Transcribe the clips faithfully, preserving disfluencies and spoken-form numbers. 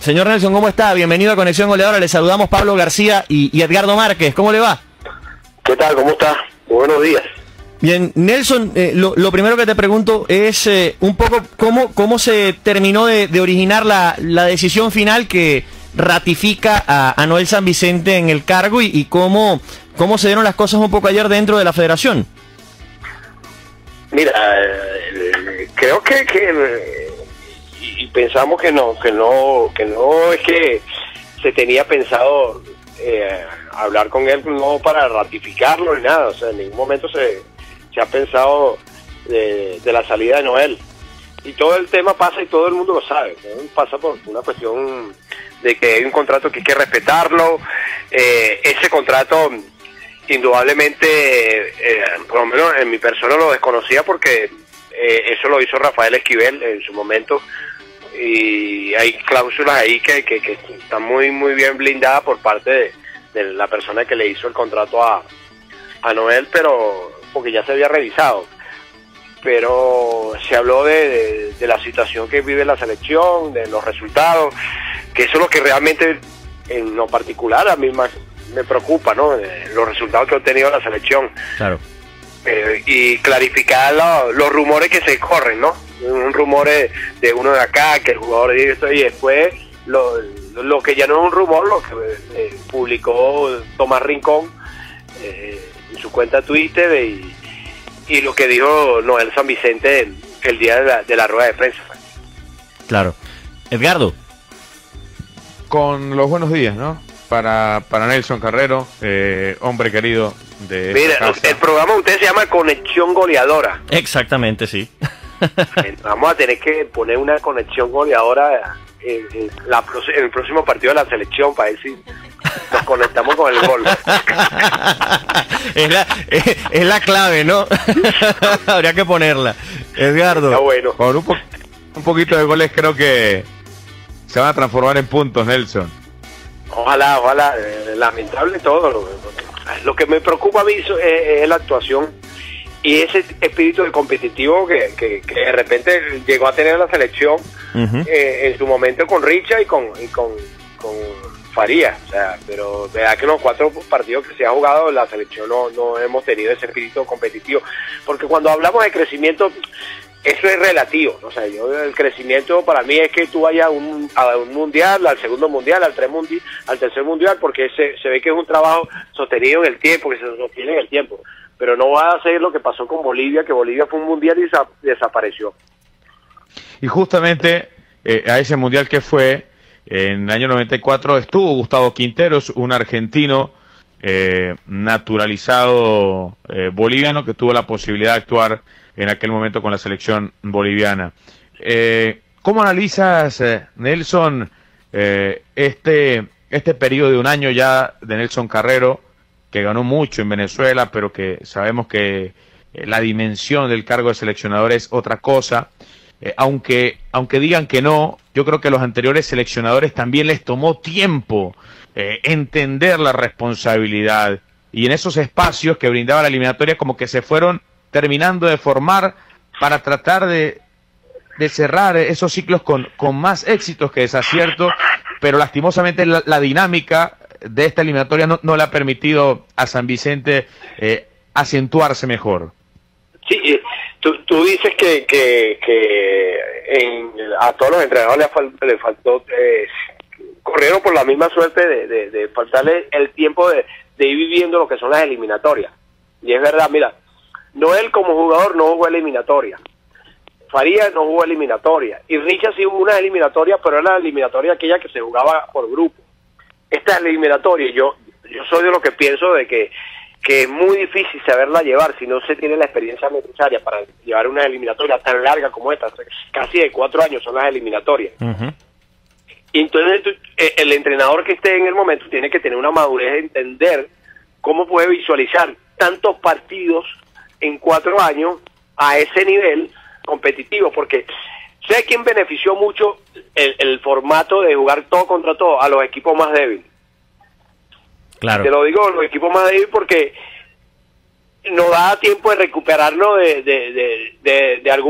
Señor Nelson, ¿cómo está? Bienvenido a Conexión Goleadora. Le saludamos Pablo García y, y Edgardo Márquez. ¿Cómo le va? ¿Qué tal? ¿Cómo está? Buenos días. Bien, Nelson, eh, lo, lo primero que te pregunto es eh, un poco cómo, cómo se terminó de, de originar la, la decisión final que ratifica a, a Noel San Vicente en el cargo y, y cómo, cómo se dieron las cosas un poco ayer dentro de la federación. Mira, eh, creo que, que eh, y, y pensamos que no, que no, que no es que se tenía pensado eh, hablar con él no para ratificarlo ni nada, o sea, en ningún momento se, se ha pensado de, de la salida de Noel. Y todo el tema pasa y todo el mundo lo sabe, ¿no? Pasa por una cuestión de que hay un contrato que hay que respetarlo, eh, ese contrato indudablemente, eh, por lo menos en mi persona lo desconocía porque eh, eso lo hizo Rafael Esquivel en su momento y hay cláusulas ahí que, que, que están muy muy bien blindadas por parte de, de la persona que le hizo el contrato a, a Noel, pero porque ya se había revisado. Pero se habló de, de, de la situación que vive la selección, de los resultados, que eso es lo que realmente en lo particular a mí más me preocupa, ¿no? Eh, los resultados que ha obtenido la selección. Claro. Eh, y clarificar lo, los rumores que se corren, ¿no? Un rumor de, de uno de acá, que el jugador dice esto, y después lo, lo que ya no es un rumor, lo que eh, publicó Tomás Rincón eh, en su cuenta Twitter y y lo que dijo Noel San Vicente el día de la, de la rueda de prensa. Claro. Edgardo. Con los buenos días, ¿no? Para, para Nelson Carrero, eh, hombre querido de Mira, casa. El programa de usted se llama Conexión Goleadora. Exactamente, sí. Vamos a tener que poner una conexión goleadora en, en, la, en el próximo partido de la selección para ver si nos conectamos con el gol. es, la, es, es la clave, ¿no? Habría que ponerla. Edgardo. Está bueno. Con un, po un poquito de goles creo que se van a transformar en puntos, Nelson. Ojalá, ojalá. Eh, lamentable todo. Lo, lo que me preocupa a mí es, es la actuación y ese espíritu de competitivo que, que, que de repente llegó a tener la selección uh-huh. eh, en su momento con Richa y con, y con, con Faría, o sea, pero verdad que en los cuatro partidos que se ha jugado la selección no, no hemos tenido ese espíritu competitivo, porque cuando hablamos de crecimiento eso es relativo, o sea, yo el crecimiento para mí es que tú vayas a un, a un mundial, al segundo mundial, al, tres mundi, al tercer mundial, porque se, se ve que es un trabajo sostenido en el tiempo, que se sostiene en el tiempo, pero no va a ser lo que pasó con Bolivia, que Bolivia fue un mundial y desa desapareció. Y justamente eh, a ese mundial que fue en el año noventa y cuatro estuvo Gustavo Quinteros, un argentino eh, naturalizado eh, boliviano que tuvo la posibilidad de actuar en aquel momento con la selección boliviana. Eh, ¿Cómo analizas, eh, Nelson, eh, este, este periodo de un año ya de Nelson Carrero, que ganó mucho en Venezuela, pero que sabemos que eh, la dimensión del cargo de seleccionador es otra cosa? Eh, aunque, aunque digan que no, yo creo que a los anteriores seleccionadores también les tomó tiempo eh, entender la responsabilidad, y en esos espacios que brindaba la eliminatoria como que se fueron terminando de formar para tratar de, de cerrar esos ciclos con, con más éxitos que desaciertos, pero lastimosamente la, la dinámica de esta eliminatoria no, no le ha permitido a San Vicente eh, acentuarse mejor. Sí, tú, tú dices que, que, que en, a todos los entrenadores le, fal, le faltó, eh, corrieron por la misma suerte de, de, de faltarle el tiempo de, de ir viviendo lo que son las eliminatorias. Y es verdad, mira, Noel como jugador no jugó eliminatoria, Faría no jugó eliminatoria, y Richa sí jugó una eliminatoria, pero era la eliminatoria aquella que se jugaba por grupo. Esta es la eliminatoria, yo, yo soy de lo que pienso de que que es muy difícil saberla llevar si no se tiene la experiencia necesaria para llevar una eliminatoria tan larga como esta, casi de cuatro años son las eliminatorias. Uh-huh. Y entonces el entrenador que esté en el momento tiene que tener una madurez de entender cómo puede visualizar tantos partidos en cuatro años a ese nivel competitivo, porque sé quién benefició mucho el, el formato de jugar todo contra todo a los equipos más débiles. Claro. Te lo digo, los equipos más débiles porque nos da tiempo de recuperarnos de, de, de, de, de algún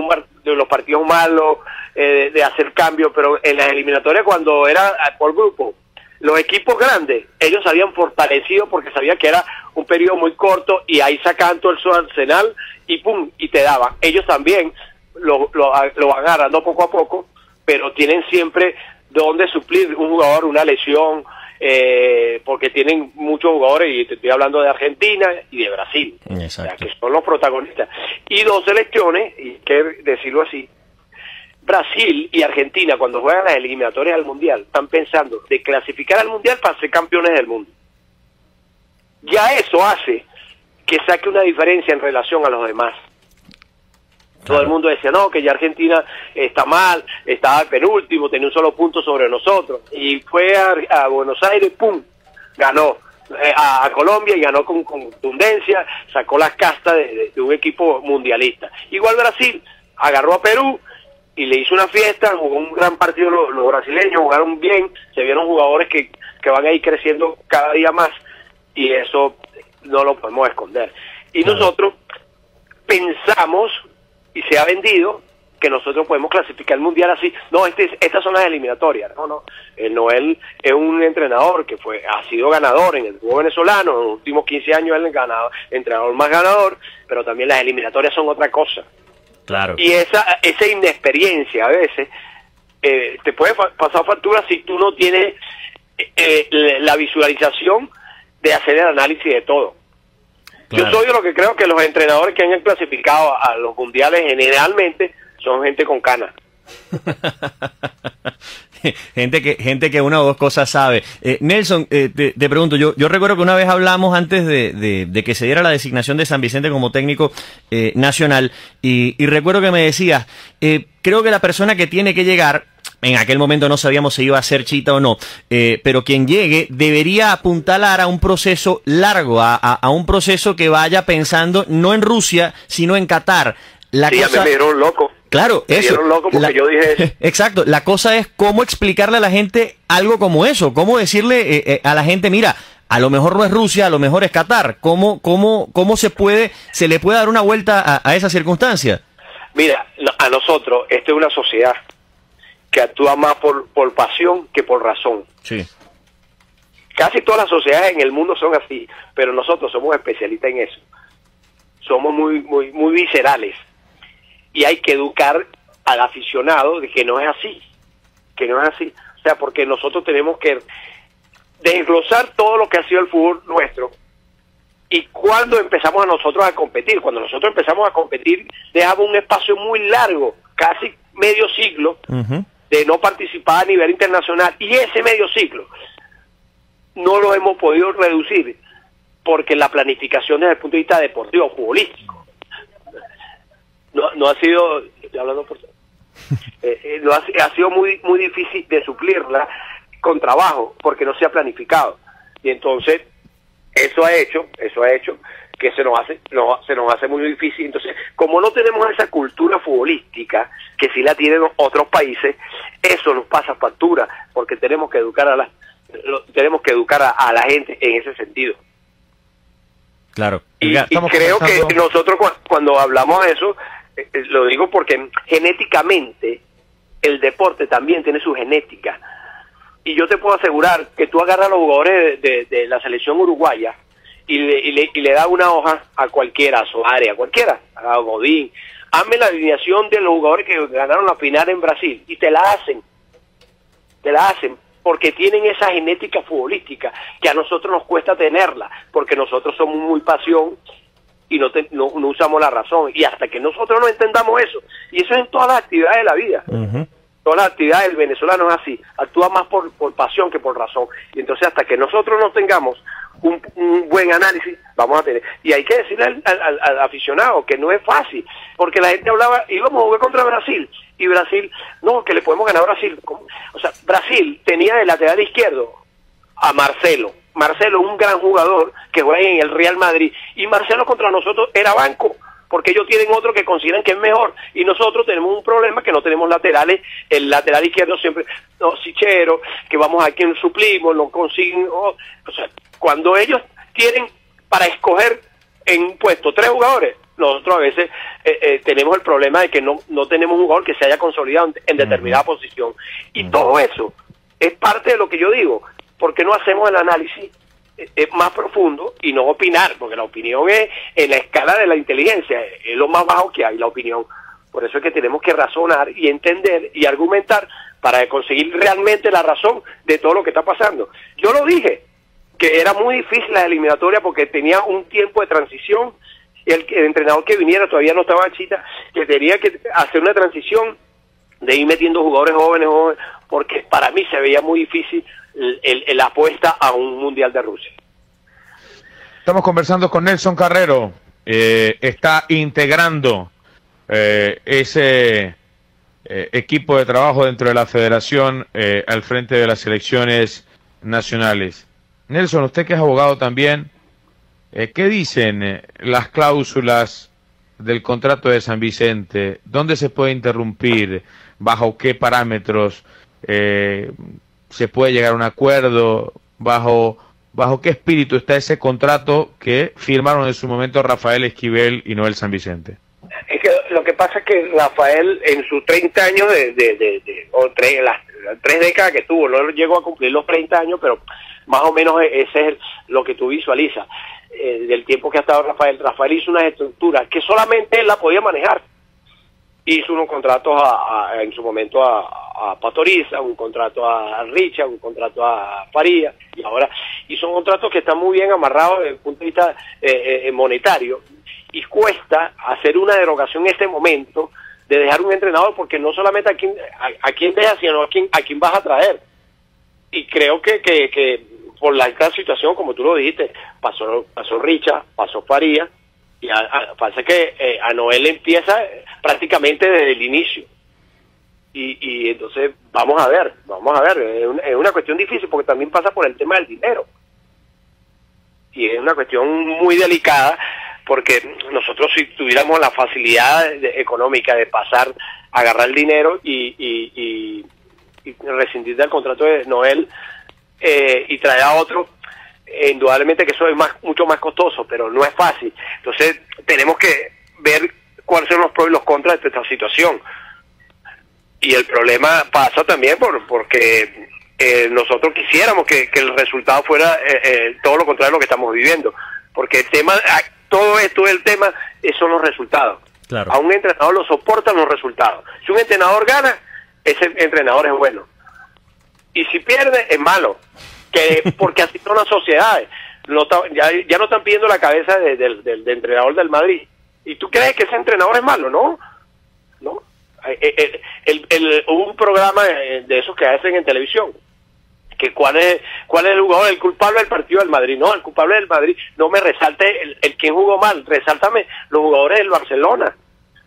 de los partidos malos, eh, de hacer cambios, pero en las eliminatorias cuando era por grupo, los equipos grandes, ellos se habían fortalecido porque sabían que era un periodo muy corto y ahí sacaban todo el su arsenal y pum, y te daban. Ellos también lo, lo, lo van agarrando poco a poco, pero tienen siempre donde suplir un jugador, una lesión, eh, porque tienen muchos jugadores, y te estoy hablando de Argentina y de Brasil, o sea, que son los protagonistas. Y dos selecciones, y hay que decirlo así, Brasil y Argentina, cuando juegan las eliminatorias al Mundial, están pensando de clasificar al Mundial para ser campeones del mundo. Ya eso hace que saque una diferencia en relación a los demás. Todo el mundo decía, no, que ya Argentina está mal, estaba penúltimo, tenía un solo punto sobre nosotros. Y fue a, a Buenos Aires, pum, ganó eh, a, a Colombia y ganó con contundencia, sacó las castas de, de, de un equipo mundialista. Igual Brasil agarró a Perú y le hizo una fiesta, jugó un gran partido, los, los brasileños jugaron bien, se vieron jugadores que, que van a ir creciendo cada día más, y eso no lo podemos esconder. Y nosotros pensamos, y se ha vendido, que nosotros podemos clasificar el mundial así. No, este, estas son las eliminatorias. No, no. El Noel es un entrenador que fue ha sido ganador en el fútbol venezolano, en los últimos quince años él es ganador, entrenador más ganador, pero también las eliminatorias son otra cosa. Claro. Y esa esa inexperiencia a veces eh, te puede fa pasar factura si tú no tienes eh, la visualización de hacer el análisis de todo. Claro. Yo soy de lo que creo que los entrenadores que han clasificado a los mundiales generalmente son gente con canas. gente que gente que una o dos cosas sabe. Eh, Nelson, eh, te, te pregunto, yo yo recuerdo que una vez hablamos antes de, de, de que se diera la designación de San Vicente como técnico eh, nacional, y, y recuerdo que me decías, eh, creo que la persona que tiene que llegar, en aquel momento no sabíamos si iba a ser Chita o no, eh, pero quien llegue debería apuntalar a un proceso largo, a, a, a un proceso que vaya pensando no en Rusia, sino en Qatar. La sí, cosa... ya me dieron loco. Claro, me eso. Dieron loco porque la... yo dije eso. Exacto, la cosa es cómo explicarle a la gente algo como eso, cómo decirle eh, eh, a la gente, mira, a lo mejor no es Rusia, a lo mejor es Qatar. ¿Cómo, cómo, cómo se puede, se le puede dar una vuelta a, a esa circunstancia? Mira, a nosotros, esta es una sociedad que actúa más por, por pasión que por razón. Sí. Casi todas las sociedades en el mundo son así, pero nosotros somos especialistas en eso. Somos muy, muy, muy viscerales. Y hay que educar al aficionado de que no es así, que no es así. O sea, porque nosotros tenemos que desglosar todo lo que ha sido el fútbol nuestro. Y cuando empezamos a nosotros a competir, cuando nosotros empezamos a competir, dejamos un espacio muy largo, casi medio siglo, uh-huh. de no participar a nivel internacional. Y ese medio siglo no lo hemos podido reducir porque la planificación desde el punto de vista deportivo, futbolístico, no, no ha sido, estoy hablando por, eh, eh, no ha, ha sido muy muy difícil de suplirla con trabajo porque no se ha planificado. Y entonces eso ha hecho, eso ha hecho que se nos hace, no, se nos hace muy difícil. Entonces, como no tenemos esa cultura futbolística que sí la tienen otros países, eso nos pasa factura porque tenemos que educar a la lo, tenemos que educar a, a la gente en ese sentido. Claro. Y, y creo pensando... que nosotros cu cuando hablamos de eso, eh, lo digo porque genéticamente el deporte también tiene su genética. Y yo te puedo asegurar que tú agarras a los jugadores de, de, de la selección uruguaya y le, y, le, y le das una hoja a cualquiera, a Suárez, a cualquiera, a Godín. Hazme la alineación de los jugadores que ganaron la final en Brasil y te la hacen. Te la hacen. Porque tienen esa genética futbolística que a nosotros nos cuesta tenerla, porque nosotros somos muy pasión y no, te, no, no usamos la razón. Y hasta que nosotros no entendamos eso, y eso es en todas las actividades de la vida, uh-huh. todas las actividades del venezolano es así, actúa más por, por pasión que por razón. Y entonces hasta que nosotros no tengamos un, un buen análisis, vamos a tener. Y hay que decirle al, al, al aficionado que no es fácil, porque la gente hablaba, íbamos a jugar contra Brasil, y Brasil, no, que le podemos ganar a Brasil. O sea, Brasil tenía de lateral izquierdo a Marcelo. Marcelo es un gran jugador que juega en el Real Madrid. Y Marcelo contra nosotros era banco, porque ellos tienen otro que consideran que es mejor. Y nosotros tenemos un problema que no tenemos laterales. El lateral izquierdo siempre, no, Sichero, que vamos a quien suplimos, no consiguen. Oh, o sea, cuando ellos tienen para escoger en un puesto tres jugadores, nosotros a veces eh, eh, tenemos el problema de que no, no tenemos un jugador que se haya consolidado en, en determinada uh-huh. posición. Y uh-huh. todo eso es parte de lo que yo digo. ¿Por qué no hacemos el análisis eh, eh, más profundo y no opinar? Porque la opinión es en la escala de la inteligencia, es lo más bajo que hay, la opinión. Por eso es que tenemos que razonar y entender y argumentar para conseguir realmente la razón de todo lo que está pasando. Yo lo dije, que era muy difícil la eliminatoria porque tenía un tiempo de transición, y el, el entrenador que viniera todavía no estaba chita, que tenía que hacer una transición de ir metiendo jugadores jóvenes, jóvenes porque para mí se veía muy difícil el, el, el apuesta a un Mundial de Rusia. Estamos conversando con Nelson Carrero, eh, está integrando eh, ese... Eh, equipo de trabajo dentro de la federación eh, al frente de las selecciones nacionales. Nelson, usted que es abogado también, eh, ¿qué dicen eh, las cláusulas del contrato de San Vicente? ¿Dónde se puede interrumpir? ¿Bajo qué parámetros eh, se puede llegar a un acuerdo? ¿Bajo, bajo qué espíritu está ese contrato que firmaron en su momento Rafael Esquivel y Noel San Vicente? Es que lo que pasa es que Rafael en sus treinta años de, de, de, de o tres, las, las tres décadas que tuvo, no llegó a cumplir los treinta años, pero más o menos ese es lo que tú visualizas eh, del tiempo que ha estado Rafael. Rafael hizo unas estructuras que solamente él la podía manejar. Hizo unos contratos a, a, en su momento a, a Pastoriza, un contrato a Richard, un contrato a Faría, y ahora hizo contratos que están muy bien amarrados desde el punto de vista eh, eh, monetario. Y cuesta hacer una derogación en este momento de dejar un entrenador, porque no solamente a quién, a, a quién dejas, sino a quién, a quién vas a traer. Y creo que, que, que por la esta situación, como tú lo dijiste, pasó pasó Richa, pasó Faría, y a, a, pasa que eh, a Noel empieza prácticamente desde el inicio. Y, y entonces vamos a ver, vamos a ver, es, un, es una cuestión difícil porque también pasa por el tema del dinero. Y es una cuestión muy delicada, porque nosotros si tuviéramos la facilidad de, económica de pasar, agarrar el dinero y, y, y, y rescindir del contrato de Noel eh, y traer a otro, eh, indudablemente que eso es más, mucho más costoso, pero no es fácil. Entonces tenemos que ver cuáles son los pros y los contras de esta situación. Y el problema pasa también por porque eh, nosotros quisiéramos que, que el resultado fuera eh, eh, todo lo contrario de lo que estamos viviendo, porque el tema... Todo esto el tema son los resultados. Claro. A un entrenador lo soportan los resultados. Si un entrenador gana, ese entrenador es bueno. Y si pierde, es malo. Que porque así son las sociedades. No, ya, ya no están pidiendo la cabeza de, de, de, de entrenador del Madrid. ¿Y tú crees que ese entrenador es malo? No. No. El, el, el, hubo un programa de esos que hacen en televisión, que cuál es cuál es el jugador, el culpable del partido del Madrid. No, el culpable del Madrid, no me resalte el, el quien jugó mal, resáltame los jugadores del Barcelona.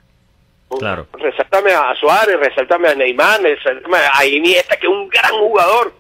Claro. Resáltame a Suárez, resáltame a Neymar, resáltame a Iniesta, que es un gran jugador,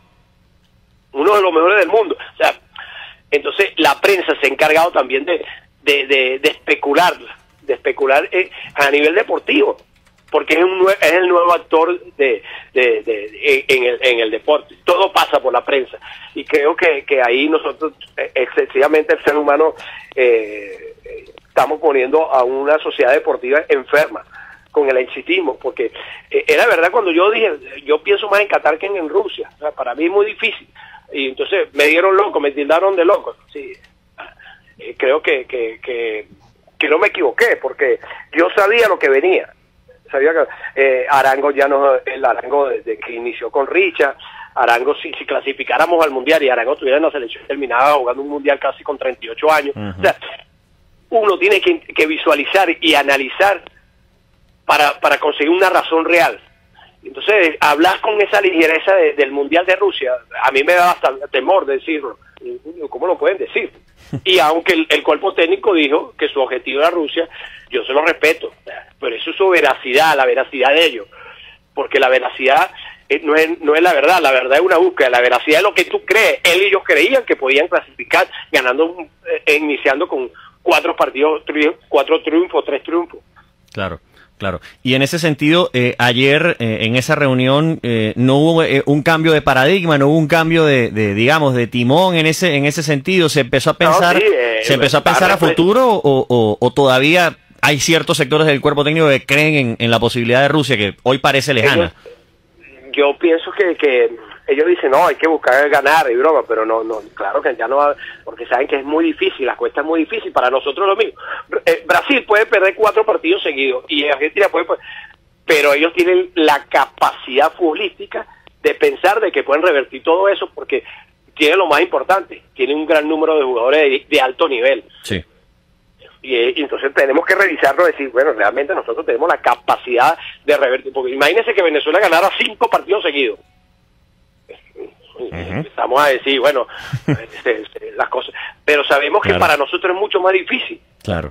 uno de los mejores del mundo. O sea, entonces la prensa se ha encargado también de de, de, de especular, de especular eh, a nivel deportivo, porque es, un, es el nuevo actor de, de, de, de en, el, en el deporte. Todo pasa por la prensa. Y creo que, que ahí nosotros, excesivamente el ser humano, eh, estamos poniendo a una sociedad deportiva enferma con el exitismo. Porque eh, era verdad cuando yo dije, yo pienso más en Qatar que en, en Rusia. O sea, para mí es muy difícil. Y entonces me dieron loco, me tildaron de loco. Sí, eh, creo que, que, que, que no me equivoqué, porque yo sabía lo que venía. Sabía que eh, Arango ya no, el Arango desde que inició con Richa, Arango si, si clasificáramos al Mundial y Arango estuviera en la selección terminada jugando un Mundial casi con treinta y ocho años. Uh-huh. O sea, uno tiene que, que visualizar y analizar para, para conseguir una razón real. Entonces, hablar con esa ligereza de, del Mundial de Rusia, a mí me da hasta temor decirlo. ¿Cómo lo pueden decir? Y aunque el, el cuerpo técnico dijo que su objetivo era Rusia, yo se lo respeto, pero eso es su veracidad, la veracidad de ellos, porque la veracidad no es, no es la verdad, la verdad es una búsqueda, la veracidad es lo que tú crees. Él y ellos creían que podían clasificar ganando, eh, iniciando con cuatro partidos, tri, cuatro triunfos, tres triunfos. Claro. Claro, y en ese sentido, eh, ayer eh, en esa reunión eh, no hubo eh, un cambio de paradigma, no hubo un cambio de, de digamos, de timón en ese en ese sentido. Se empezó a pensar, no, sí, eh, se empezó a pensar a futuro o, o, o todavía hay ciertos sectores del cuerpo técnico que creen en, en la posibilidad de Rusia, que hoy parece lejana. Ellos, yo pienso que, que ellos dicen, no, hay que buscar ganar y broma, pero no, no, claro que ya no va, porque saben que es muy difícil, la cuesta es muy difícil, para nosotros lo mismo. Eh, Brasil puede perder cuatro partidos seguidos y Argentina puede, pero ellos tienen la capacidad futbolística de pensar de que pueden revertir todo eso, porque tienen lo más importante, tienen un gran número de jugadores de, de alto nivel. Sí. Y, y entonces tenemos que revisarlo y decir, bueno, realmente nosotros tenemos la capacidad de revertir, porque imagínense que Venezuela ganara cinco partidos seguidos. Uh-huh. Empezamos a decir, bueno, este, este, las cosas, pero sabemos que claro, para nosotros es mucho más difícil. Claro.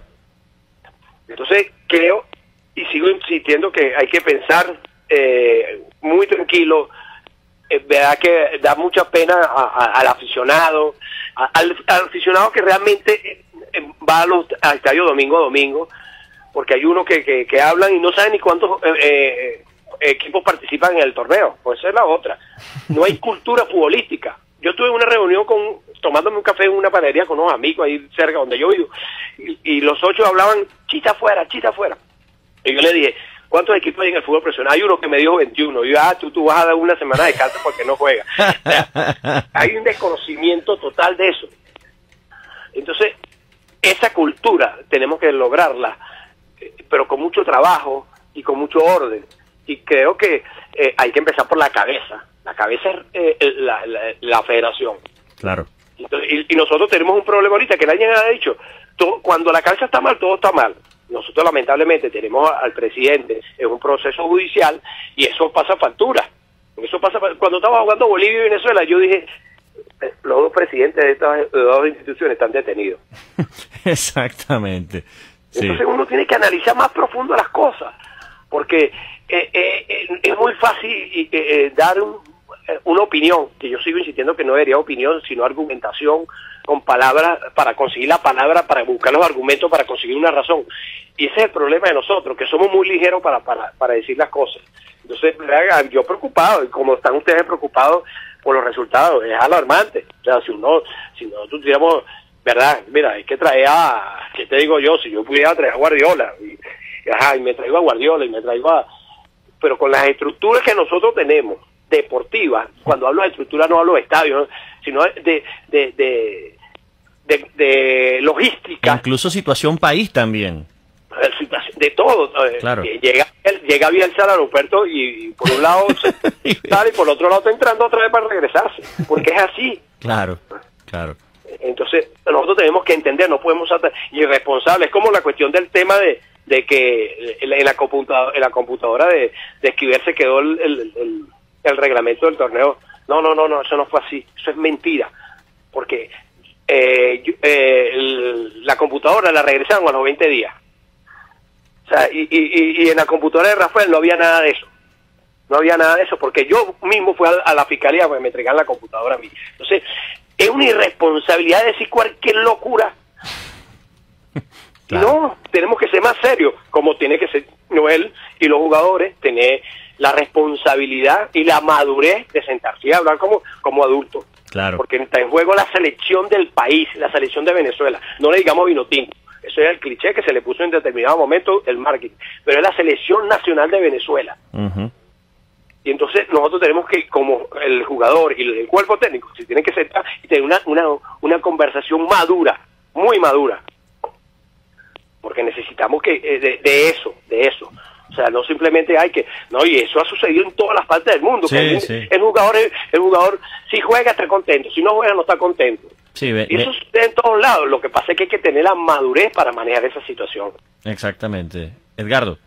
Entonces creo y sigo insistiendo que hay que pensar eh, muy tranquilo. Eh, verdad que da mucha pena a, a, al aficionado, a, al, al aficionado que realmente eh, va a los, al estadio domingo a domingo, porque hay uno que, que, que hablan y no saben ni cuántos eh, eh, equipos participan en el torneo. Pues esa es la otra. No hay cultura futbolística. Yo tuve una reunión con tomándome un café en una panadería con unos amigos ahí cerca donde yo vivo, y, y los ocho hablaban chita afuera, chita afuera. Y yo le dije, ¿cuántos equipos hay en el fútbol profesional? Hay uno que me dijo veintiuno. Y yo, ah, tú, tú vas a dar una semana de descanso porque no juega. O sea, hay un desconocimiento total de eso. Entonces, esa cultura tenemos que lograrla, eh, pero con mucho trabajo y con mucho orden. Y creo que eh, hay que empezar por la cabeza. La cabeza es eh, la, la, la federación. Claro. Entonces, y, y nosotros tenemos un problema ahorita que nadie ha dicho. Todo, cuando la cabeza está mal, todo está mal. Nosotros lamentablemente tenemos al presidente en un proceso judicial y eso pasa factura. Eso pasa cuando estaba jugando Bolivia y Venezuela, yo dije, los dos presidentes de estas dos instituciones están detenidos. Exactamente. Sí. Entonces uno tiene que analizar más profundo las cosas, porque eh, eh, es muy fácil eh, eh, dar un, eh, una opinión, que yo sigo insistiendo que no debería opinión, sino argumentación con palabras, para conseguir la palabra, para buscar los argumentos, para conseguir una razón. Y ese es el problema de nosotros, que somos muy ligeros para, para, para decir las cosas. Entonces, yo preocupado, y como están ustedes preocupados por los resultados, es alarmante. O sea, si uno, si nosotros tuviéramos, verdad, mira, hay que traer a, ¿qué te digo yo? Si yo pudiera traer a Guardiola, y, ajá, y me traigo a Guardiola, y me traigo a... Pero con las estructuras que nosotros tenemos, deportivas, cuando hablo de estructura no hablo de estadios, ¿no? Sino de... de, de De, de logística, incluso situación país también, de todo. Claro. Llega, llega Bielsa al aeropuerto y, y por un lado se sale y por el otro lado está entrando otra vez para regresarse, porque es así. Claro, claro. Entonces nosotros tenemos que entender, no podemos ser irresponsables. Es como la cuestión del tema de, de que en la computadora, en la computadora de, de Esquivel se quedó el, el, el, el reglamento del torneo. No, no, no, no, eso no fue así, eso es mentira, porque Eh, eh, el, la computadora la regresaron a los veinte días. O sea, y, y, y en la computadora de Rafael no había nada de eso. No había nada de eso, porque yo mismo fui a, a la fiscalía para que me entregaran la computadora a mí. Entonces, es una irresponsabilidad decir cualquier locura. Claro. No, tenemos que ser más serios, como tiene que ser Noel y los jugadores, tener la responsabilidad y la madurez de sentarse y hablar como, como adultos. Claro. Porque está en juego la selección del país, la selección de Venezuela. No le digamos vino tinto. Eso es el cliché que se le puso en determinado momento el marketing. Pero es la selección nacional de Venezuela. Uh-huh. Y entonces nosotros tenemos que, como el jugador y el cuerpo técnico, se tienen que sentar y tener una, una, una conversación madura, muy madura. Porque necesitamos que de, de eso, de eso. O sea, no simplemente hay que... No, y eso ha sucedido en todas las partes del mundo. Sí, que el, sí. el jugador, el jugador, si juega está contento, si no juega no está contento. Sí, ve, y eso ve. Sucede en todos lados. Lo que pasa es que hay que tener la madurez para manejar esa situación. Exactamente. Edgardo.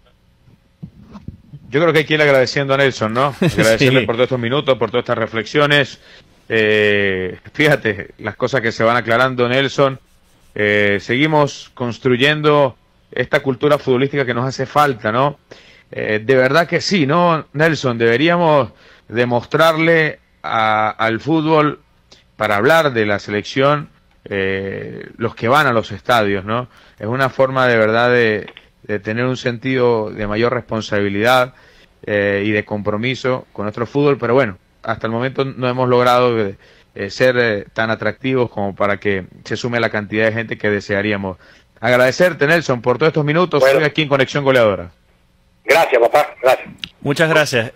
Yo creo que hay que ir agradeciendo a Nelson, ¿no? Agradecerle Sí. por todos estos minutos, por todas estas reflexiones. Eh, fíjate, las cosas que se van aclarando, Nelson. Eh, seguimos construyendo esta cultura futbolística que nos hace falta, ¿no? Eh, de verdad que sí, ¿no, Nelson? Deberíamos demostrarle a, al fútbol, para hablar de la selección, eh, los que van a los estadios, ¿no? Es una forma de verdad de, de tener un sentido de mayor responsabilidad eh, y de compromiso con nuestro fútbol, pero bueno, hasta el momento no hemos logrado eh, ser eh, tan atractivos como para que se sume la cantidad de gente que desearíamos. Agradecerte, Nelson, por todos estos minutos bueno. hoy aquí en Conexión Goleadora. Gracias, papá. Gracias. Muchas gracias.